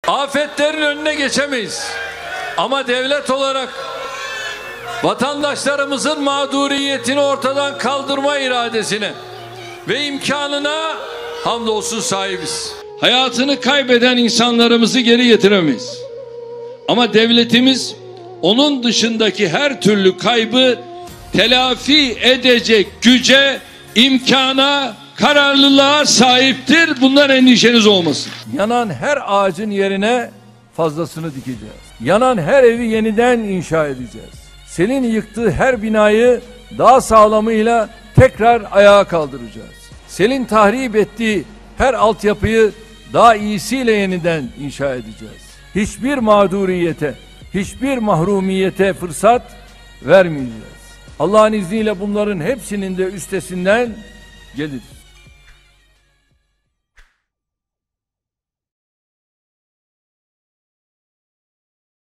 Afetlerin önüne geçemeyiz. Ama devlet olarak vatandaşlarımızın mağduriyetini ortadan kaldırma iradesine ve imkanına hamdolsun sahibiz. Hayatını kaybeden insanlarımızı geri getiremeyiz. Ama devletimiz onun dışındaki her türlü kaybı telafi edecek güce, imkana, kararlılığa sahiptir. Bundan endişeniz olmasın. Yanan her ağacın yerine fazlasını dikeceğiz. Yanan her evi yeniden inşa edeceğiz. Selin yıktığı her binayı daha sağlamıyla tekrar ayağa kaldıracağız. Selin tahrip ettiği her altyapıyı daha iyisiyle yeniden inşa edeceğiz. Hiçbir mağduriyete, hiçbir mahrumiyete fırsat vermeyeceğiz. Allah'ın izniyle bunların hepsinin de üstesinden geliriz.